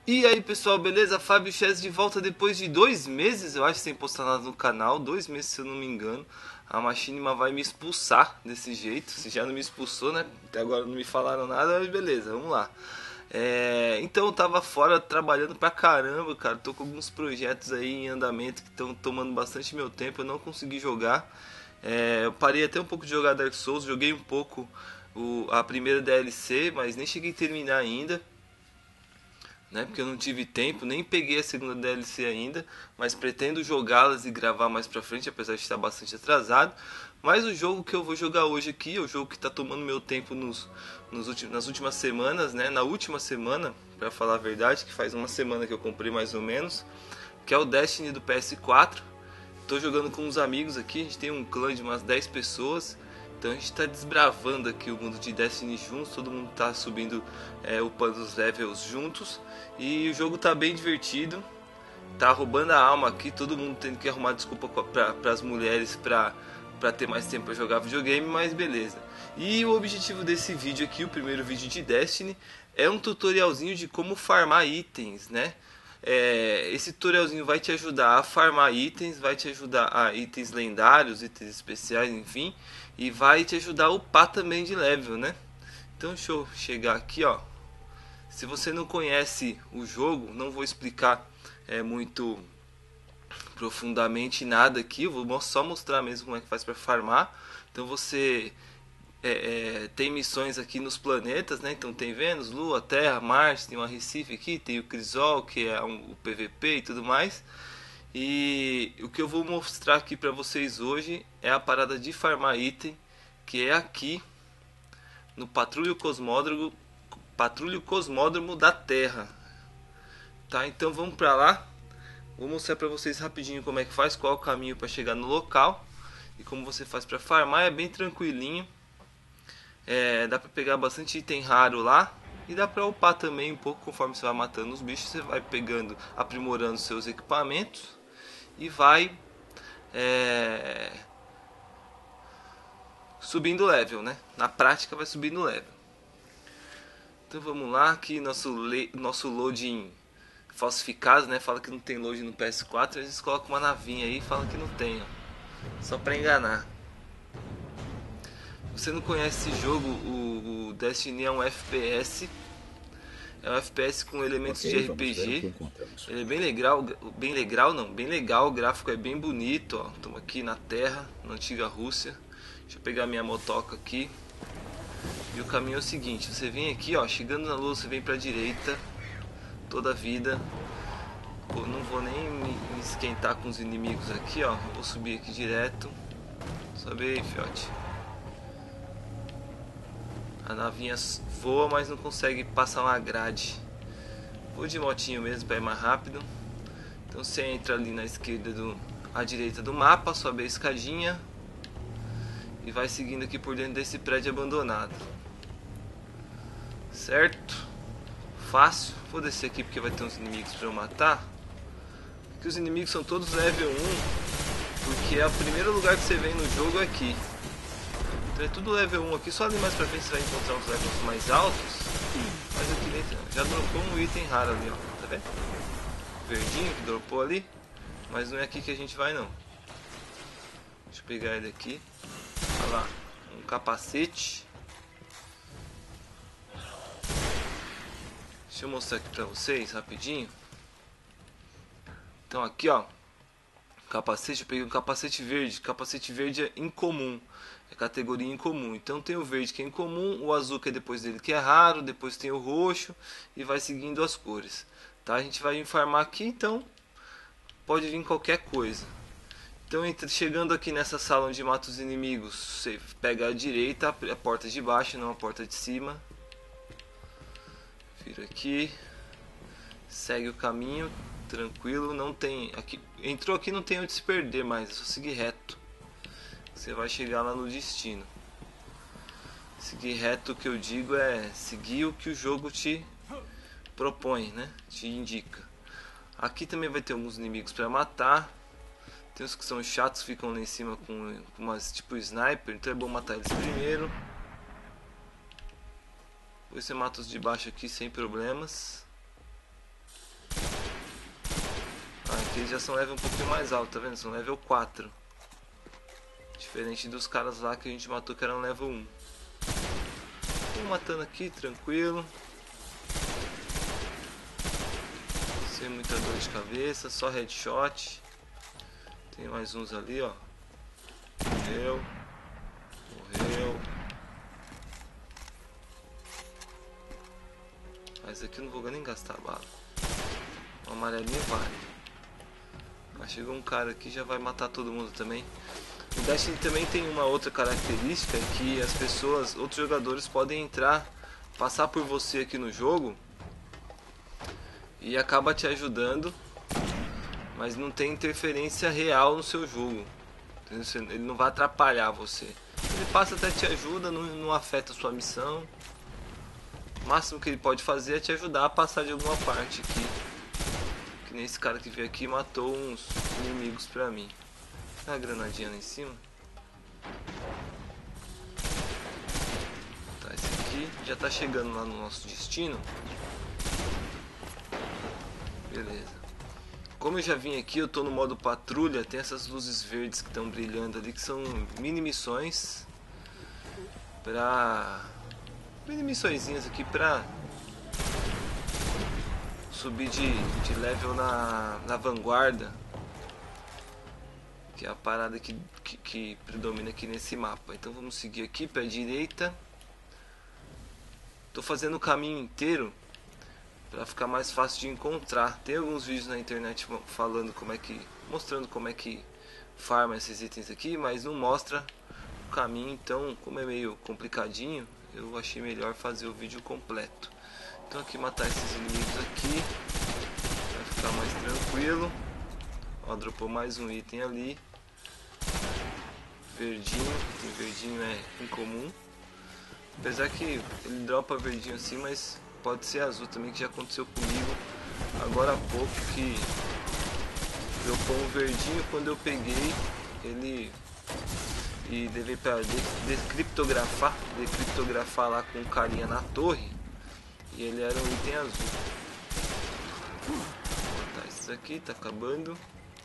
E aí pessoal, beleza? Fábio Chess de volta depois de 2 meses, eu acho, sem postar nada no canal. 2 meses, se eu não me engano. A Machinima vai me expulsar desse jeito. Se já não me expulsou, né? Até agora não me falaram nada, mas beleza, vamos lá. Então eu tava fora trabalhando pra caramba, cara. Tô com alguns projetos aí em andamento que estão tomando bastante meu tempo. Eu não consegui jogar. Eu parei até um pouco de jogar Dark Souls. Joguei um pouco a primeira DLC, mas nem cheguei a terminar ainda, né? Porque eu não tive tempo, nem peguei a segunda DLC ainda, mas pretendo jogá-las e gravar mais pra frente, apesar de estar bastante atrasado. Mas o jogo que eu vou jogar hoje aqui é o jogo que está tomando meu tempo nas últimas semanas, né? Na última semana, para falar a verdade, que faz uma semana que eu comprei mais ou menos, que é o Destiny do PS4. Tô jogando com uns amigos aqui, a gente tem um clã de umas 10 pessoas. Então a gente está desbravando aqui o mundo de Destiny juntos, todo mundo está subindo upando os levels juntos. E o jogo tá bem divertido, tá roubando a alma aqui, todo mundo tendo que arrumar desculpa para as mulheres para ter mais tempo para jogar videogame, mas beleza. E o objetivo desse vídeo aqui, o primeiro vídeo de Destiny, é um tutorialzinho de como farmar itens, né? Esse tutorialzinho vai te ajudar a farmar itens, vai te ajudar a itens lendários, itens especiais, enfim, e vai te ajudar a upar também de level, né? Então deixa eu chegar aqui, ó. Se você não conhece o jogo, não vou explicar muito profundamente nada aqui, eu vou só mostrar mesmo como é que faz para farmar. Então você tem missões aqui nos planetas, né? Então tem Vênus, Lua, Terra, Marte, tem um Arrecife aqui, tem o Crisol, que é o PVP e tudo mais. E o que eu vou mostrar aqui para vocês hoje é a parada de farmar item, que é aqui no Patrulho Cosmódromo da Terra. Tá, então vamos para lá. Vou mostrar para vocês rapidinho como é que faz, qual é o caminho para chegar no local e como você faz para farmar. É bem tranquilinho. Dá para pegar bastante item raro lá e dá para upar também um pouco conforme você vai matando os bichos. Você vai pegando, aprimorando seus equipamentos e vai subindo level, né? Na prática vai subindo level. Então vamos lá, aqui nosso loading falsificado, né? Fala que não tem load no PS4, eles colocam uma navinha aí e falam que não tem, ó. Só pra enganar. Você não conhece esse jogo, o Destiny é um FPS. É um FPS com elementos de RPG. Ele é bem legal, o gráfico é bem bonito, ó. Estamos aqui na Terra, na antiga Rússia. Deixa eu pegar minha motoca aqui. E o caminho é o seguinte, você vem aqui, ó, chegando na lua, você vem pra direita, toda a vida. Pô, não vou nem me esquentar com os inimigos aqui, ó. Vou subir aqui direto. Sobe aí, fiote. A navinha voa, mas não consegue passar uma grade. Vou de motinho mesmo para ir mais rápido. Então você entra ali na esquerda à direita do mapa, sobe a escadinha e vai seguindo aqui por dentro desse prédio abandonado. Certo? Fácil. Vou descer aqui porque vai ter uns inimigos para eu matar. Aqui os inimigos são todos level 1, porque o primeiro lugar que você vem no jogo é aqui. Então é tudo level 1 aqui, só ali mais pra frente você vai encontrar uns levels mais altos. Mas aqui dentro já dropou um item raro ali, ó. Tá vendo? Verdinho que dropou ali. Mas não é aqui que a gente vai não. Deixa eu pegar ele aqui. Olha lá, um capacete. Deixa eu mostrar aqui pra vocês rapidinho. Então aqui, ó, capacete, eu peguei um capacete verde. Capacete verde é incomum, é categoria incomum. Então tem o verde que é incomum, o azul que é depois dele que é raro, depois tem o roxo e vai seguindo as cores. Tá? A gente vai farmar aqui, então pode vir qualquer coisa. Então chegando aqui nessa sala onde mata os inimigos, você pega a direita, a porta de baixo, não a porta de cima. Vira aqui, segue o caminho. Tranquilo, não tem aqui, entrou aqui, não tem onde se perder mais, é só seguir reto. Você vai chegar lá no destino. Seguir reto, o que eu digo é seguir o que o jogo te propõe, né? Te indica. Aqui também vai ter alguns inimigos para matar. Tem uns que são chatos, ficam lá em cima com umas tipo sniper, então é bom matar eles primeiro. Depois você mata os de baixo aqui sem problemas. Aqui eles já são level um pouquinho mais alto, tá vendo? São level 4. Diferente dos caras lá que a gente matou que eram level 1. Vamos matando aqui, tranquilo. Sem muita dor de cabeça, só headshot. Tem mais uns ali, ó. Morreu. Morreu. Mas aqui eu não vou nem gastar bala. O amarelinho vale. Mas chegou um cara aqui, já vai matar todo mundo também. O Destiny também tem uma outra característica, que as pessoas, outros jogadores podem entrar, passar por você aqui no jogo e acaba te ajudando, mas não tem interferência real no seu jogo. Ele não vai atrapalhar você. Ele passa até te ajuda, não afeta a sua missão. O máximo que ele pode fazer é te ajudar a passar de alguma parte aqui. Que nem esse cara que veio aqui e matou uns inimigos pra mim. Tem uma granadinha lá em cima. Tá, esse aqui já tá chegando lá no nosso destino. Beleza. Como eu já vim aqui, eu tô no modo patrulha. Tem essas luzes verdes que estão brilhando ali, que são mini missões pra... mini missõezinhas aqui pra subir de level na vanguarda, que é a parada que predomina aqui nesse mapa. Então vamos seguir aqui para a direita. Tô fazendo o caminho inteiro para ficar mais fácil de encontrar. Tem alguns vídeos na internet falando mostrando como é que farma esses itens aqui, mas não mostra o caminho. Então, como é meio complicadinho, eu achei melhor fazer o vídeo completo. Então aqui matar esses inimigos aqui vai ficar mais tranquilo. Ó, dropou mais um item ali. Verdinho, item verdinho é incomum. Apesar que ele dropa verdinho assim, mas pode ser azul também, que já aconteceu comigo agora há pouco, que dropou um verdinho quando eu peguei ele e levei para decriptografar lá com um carinha na torre, e ele era um item azul. Vou matar esses aqui, tá acabando.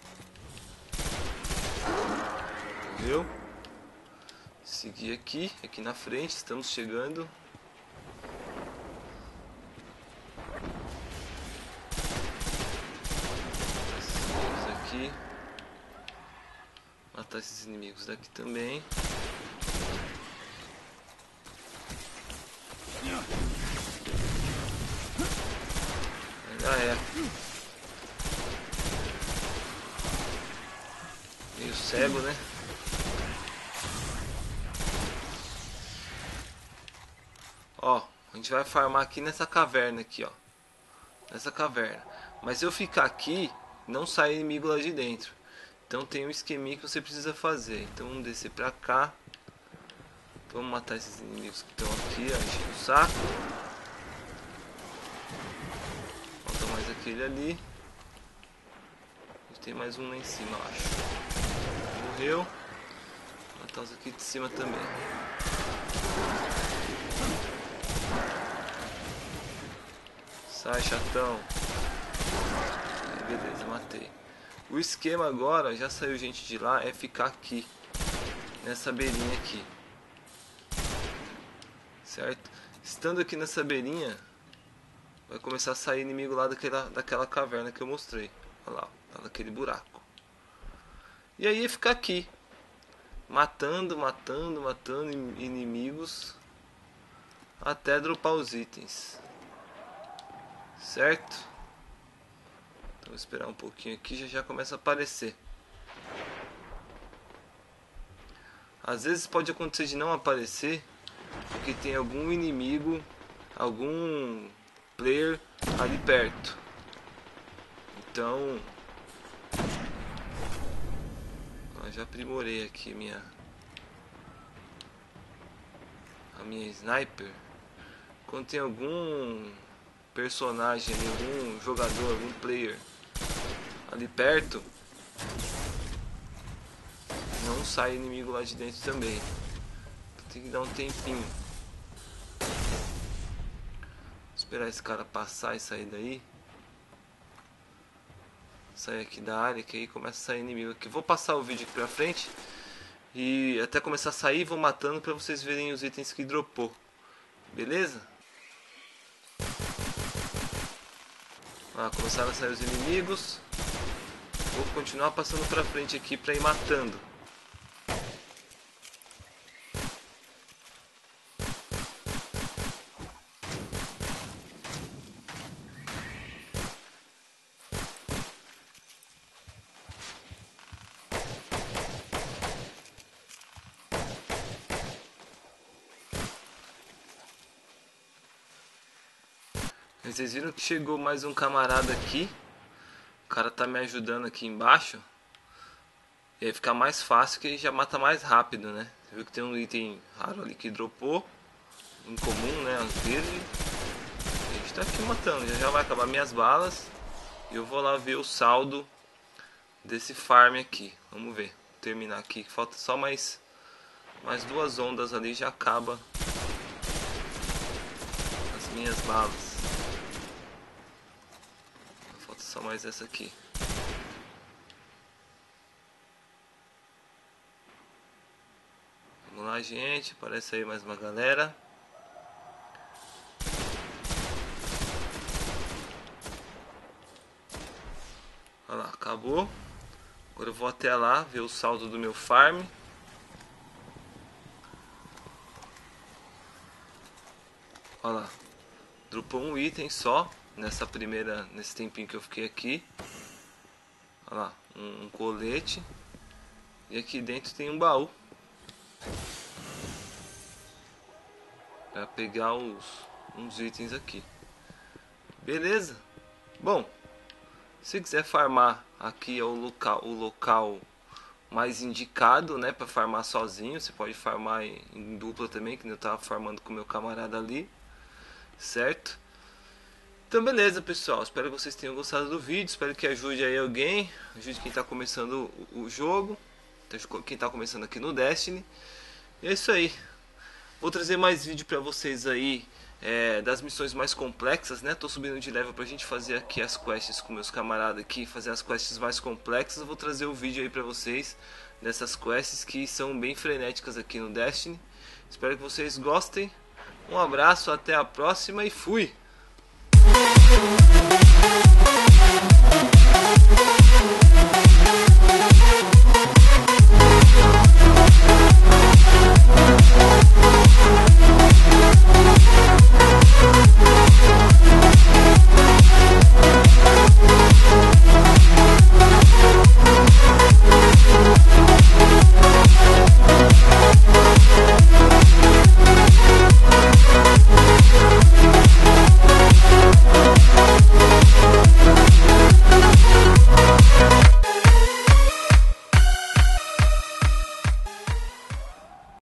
Viu? Seguir aqui na frente, estamos chegando. Esses inimigos aqui. Matar esses inimigos daqui também. Já é. Meio cego, né? Ó, a gente vai farmar aqui nessa caverna aqui, ó. Nessa caverna. Mas se eu ficar aqui, não sai inimigo lá de dentro. Então tem um esqueminha que você precisa fazer. Então vamos descer pra cá. Vamos matar esses inimigos que estão aqui, ó, enchendo o saco. Falta mais aquele ali. E tem mais um lá em cima, eu acho. Morreu. Vou matar os aqui de cima também. Sai, chatão. Beleza, matei. O esquema agora, já saiu gente de lá, é ficar aqui. Nessa beirinha aqui. Certo? Estando aqui nessa beirinha, vai começar a sair inimigo lá daquela caverna que eu mostrei. Olha lá, tá naquele buraco. E aí é ficar aqui. Matando inimigos. Até dropar os itens. Certo? Então vou esperar um pouquinho aqui, já começa a aparecer. Às vezes pode acontecer de não aparecer, porque tem algum inimigo, algum player ali perto. Então, ó, já aprimorei aqui a minha sniper. Quando tem algum personagem ali, algum jogador, algum player ali perto, não sai inimigo lá de dentro também. Tem que dar um tempinho. Esperar esse cara passar e sair daí. sair aqui da área, que aí começa a sair inimigo aqui. Vou passar o vídeo aqui pra frente e até começar a sair, vou matando pra vocês verem os itens que dropou. Beleza? Começaram a sair os inimigos. Vou continuar passando pra frente aqui pra ir matando. Vocês viram que chegou mais um camarada aqui. O cara tá me ajudando aqui embaixo. E aí fica mais fácil, que já mata mais rápido, né? Você viu que tem um item raro ali que dropou. Incomum, né? Verde. A gente tá aqui matando. Já vai acabar minhas balas. E eu vou lá ver o saldo desse farm aqui. Vamos ver. Vou terminar aqui. Falta só mais 2 ondas ali, já acaba as minhas balas. Só mais essa aqui. Vamos lá, gente. Aparece aí mais uma galera. Olha lá, acabou. Agora eu vou até lá ver o saldo do meu farm. Olha lá. Dropou um item só. Nesse tempinho que eu fiquei aqui. Olha lá, um colete. E aqui dentro tem um baú para pegar uns itens aqui. Beleza? Bom, se quiser farmar, aqui é o local mais indicado, né, para farmar sozinho. Você pode farmar em dupla também, que eu tava farmando com meu camarada ali, certo? Então beleza, pessoal, espero que vocês tenham gostado do vídeo, espero que ajude aí alguém, ajude quem está começando o jogo, quem está começando aqui no Destiny. E é isso aí, vou trazer mais vídeo para vocês aí das missões mais complexas, né? Tô subindo de level pra gente fazer aqui as quests com meus camaradas aqui, fazer as quests mais complexas. Eu vou trazer o vídeo aí para vocês dessas quests que são bem frenéticas aqui no Destiny. Espero que vocês gostem, um abraço, até a próxima e fui!